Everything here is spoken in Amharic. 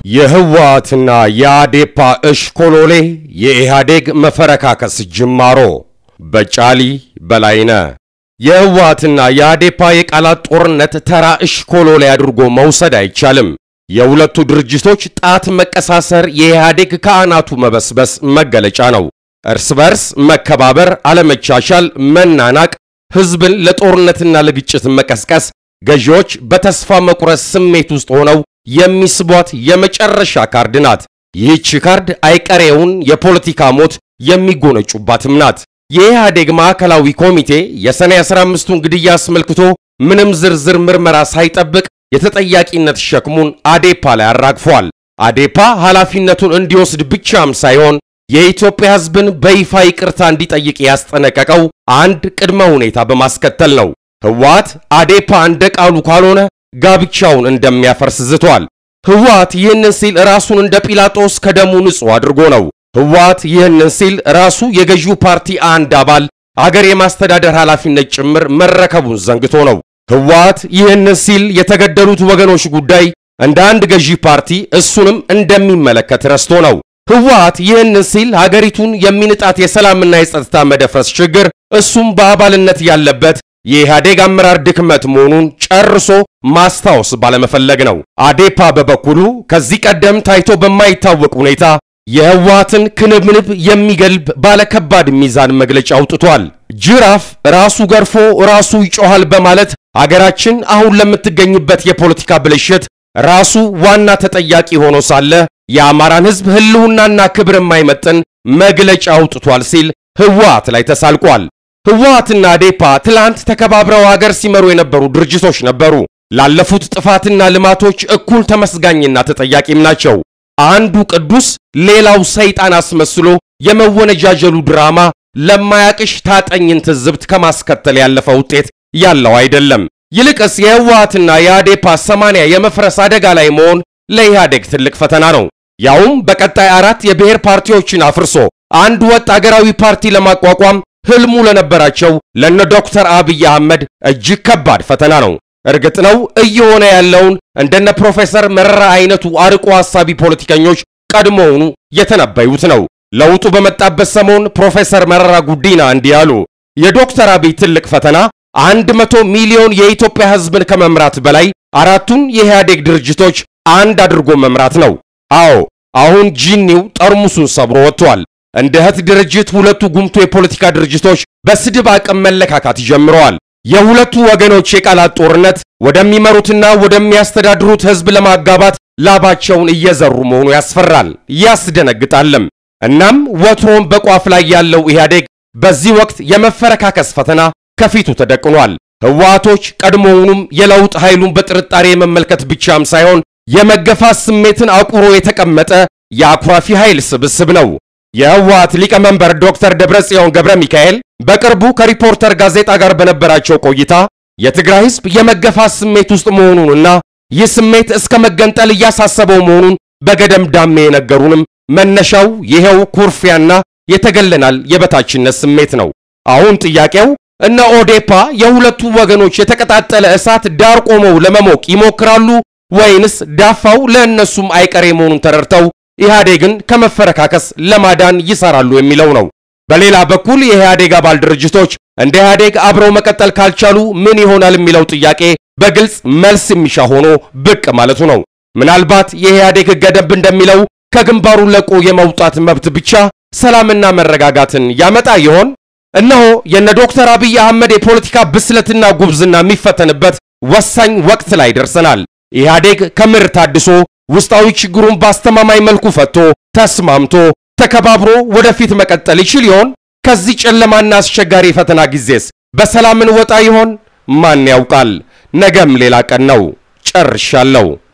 የህወሓትና የአዴፓ እሽኮሎሌ የኢህአዴግ መፈረካከስ ጅማሮ በጫሊ በላይነ የህወሓትና የአዴፓ የቃላት ጦርነት ተራ እሽኮሎሌ አድርጎ መውሰድ አይቻልም። የሁለቱ ድርጅቶች ጣት መቀሳሰር የኢህአዴግ ካህናቱ መበስበስ መገለጫ ነው። እርስ በርስ መከባበር፣ አለመቻቻል፣ መናናቅ፣ ህዝብን ለጦርነትና ለግጭት መቀስቀስ ገዢዎች በተስፋ መቁረጥ ስሜት ውስጥ ሆነው የሚስቧት የመጨረሻ ካርድ ናት። ይህች ካርድ አይቀሬውን የፖለቲካ ሞት የሚጎነጩባትም ናት። የኢህአዴግ ማዕከላዊ ኮሚቴ የሰኔ 15ቱን ግድያ አስመልክቶ ምንም ዝርዝር ምርመራ ሳይጠብቅ የተጠያቂነት ሸክሙን አዴፓ ላይ አራግፏል። አዴፓ ኃላፊነቱን እንዲወስድ ብቻም ሳይሆን የኢትዮጵያ ህዝብን በይፋ ይቅርታ እንዲጠይቅ ያስጠነቀቀው አንድ ቅድመ ሁኔታ በማስከተል ነው። ህወሓት አዴፓ እንደ ቃሉ ካልሆነ ጋብቻውን እንደሚያፈርስ ዝቷል። ህወሓት ይህንን ሲል ራሱን እንደ ጲላጦስ ከደሙ ንጹህ አድርጎ ነው። ህወሓት ይህንን ሲል ራሱ የገዢው ፓርቲ አንድ አባል አገር የማስተዳደር ኃላፊነት ጭምር መረከቡን ዘንግቶ ነው። ህወሓት ይህንን ሲል የተገደሉት ወገኖች ጉዳይ እንደ አንድ ገዢ ፓርቲ እሱንም እንደሚመለከት ረስቶ ነው። ህወሓት ይህንን ሲል ሀገሪቱን የሚንጣት የሰላምና የጸጥታ መደፍረስ ችግር እሱም በአባልነት ያለበት የኢህአዴግ አመራር ድክመት መሆኑን ጨርሶ ማስታወስ ባለመፈለግ ነው። አዴፓ በበኩሉ ከዚህ ቀደም ታይቶ በማይታወቅ ሁኔታ የህወሓትን ክንብንብ የሚገልብ ባለከባድ ሚዛን መግለጫ አውጥቷል። ጅራፍ ራሱ ገርፎ ራሱ ይጮሃል በማለት ሀገራችን አሁን ለምትገኝበት የፖለቲካ ብልሽት ራሱ ዋና ተጠያቂ ሆኖ ሳለ የአማራን ህዝብ ህልውናና ክብር የማይመጥን መግለጫ አውጥቷል ሲል ህወሓት ላይ ተሳልቋል። ህወሓትና አዴፓ ትላንት ተከባብረው ሀገር ሲመሩ የነበሩ ድርጅቶች ነበሩ። ላለፉት ጥፋትና ልማቶች እኩል ተመስጋኝና ተጠያቂም ናቸው። አንዱ ቅዱስ ሌላው ሰይጣን አስመስሎ የመወነጃጀሉ ድራማ ለማያቅሽ ታጠኝን ትዝብት ከማስከተል ያለፈ ውጤት ያለው አይደለም። ይልቅስ የህወሓትና የአዴፓ 80 የመፍረስ አደጋ ላይ መሆን ለኢህአዴግ ትልቅ ፈተና ነው። ያውም በቀጣይ 4 የብሔር ፓርቲዎችን አፍርሶ አንድ ወጥ አገራዊ ፓርቲ ለማቋቋም ህልሙ ለነበራቸው ለነ ዶክተር አብይ አህመድ እጅግ ከባድ ፈተና ነው። እርግጥ ነው እየሆነ ያለውን እንደነ ፕሮፌሰር መረራ አይነቱ አርቆ ሐሳቢ ፖለቲከኞች ቀድሞውኑ የተነበዩት ነው። ለውጡ በመጣበት ሰሞን ፕሮፌሰር መረራ ጉዲና እንዲያሉ የዶክተር አብይ ትልቅ ፈተና 100 ሚሊዮን የኢትዮጵያ ህዝብን ከመምራት በላይ አራቱን የኢህአዴግ ድርጅቶች አንድ አድርጎ መምራት ነው። አዎ አሁን ጂኒው ጠርሙሱን ሰብሮ ወጥቷል። እንደ ህት ድርጅት ሁለቱ ጉምቱ የፖለቲካ ድርጅቶች በስድብ አቅም መለካካት ጀምረዋል። የሁለቱ ወገኖች የቃላት ጦርነት ወደሚመሩትና ወደሚያስተዳድሩት ህዝብ ለማጋባት ላባቸውን እየዘሩ መሆኑ ያስፈራል፣ ያስደነግጣልም። እናም ወትሮም በቋፍ ላይ ያለው ኢህአዴግ በዚህ ወቅት የመፈረካከስ ፈተና ከፊቱ ተደቅኗል። ህወሓቶች ቀድሞውንም የለውጥ ኃይሉን በጥርጣሬ መመልከት ብቻም ሳይሆን የመገፋት ስሜትን አቁሮ የተቀመጠ የአኩራፊ ኃይል ስብስብ ነው። የህወሓት ሊቀመንበር ዶክተር ደብረጽዮን ገብረ ሚካኤል በቅርቡ ከሪፖርተር ጋዜጣ ጋር በነበራቸው ቆይታ የትግራይ ህዝብ የመገፋት ስሜት ውስጥ መሆኑንና ይህ ስሜት እስከ መገንጠል እያሳሰበው መሆኑን በገደም ዳሜ የነገሩንም መነሻው ይሄው ኩርፊያና የተገለናል የበታችነት ስሜት ነው። አሁን ጥያቄው እነ ኦዴፓ የሁለቱ ወገኖች የተቀጣጠለ እሳት ዳር ቆመው ለመሞቅ ይሞክራሉ ወይንስ ዳፋው ለእነሱም አይቀሬ መሆኑን ተረድተው ኢህአዴግን ከመፈረካከስ ለማዳን ይሰራሉ የሚለው ነው። በሌላ በኩል የኢህአዴግ አባል ድርጅቶች እንደ ኢህአዴግ አብረው መቀጠል ካልቻሉ ምን ይሆናል የሚለው ጥያቄ በግልጽ መልስ የሚሻ ሆኖ ብቅ ማለቱ ነው። ምናልባት የኢህአዴግ ህገ ደንብ እንደሚለው ከግንባሩ ለቆ የመውጣት መብት ብቻ ሰላምና መረጋጋትን ያመጣ ይሆን? እነሆ የነ ዶክተር አብይ አህመድ የፖለቲካ ብስለትና ጉብዝና የሚፈተንበት ወሳኝ ወቅት ላይ ደርሰናል። ኢህአዴግ ከምር ታድሶ ውስጣዊ ችግሩን ባስተማማኝ መልኩ ፈቶ ተስማምቶ ተከባብሮ ወደፊት መቀጠል ይችል ይሆን? ከዚህ ጨለማና አስቸጋሪ ፈተና ጊዜስ በሰላም እንወጣ ይሆን? ማን ያውቃል? ነገም ሌላ ቀን ነው። ጨርሻለሁ።